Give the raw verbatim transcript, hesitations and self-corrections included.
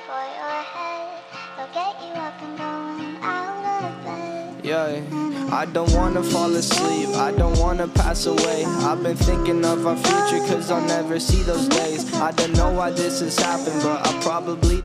for your head. They'll get you up and going out of bed. Yeah, I don't wanna fall asleep, I don't wanna pass away. I've been thinking of our future cause I'll never see those days. I don't know why this has happened, but I'll probably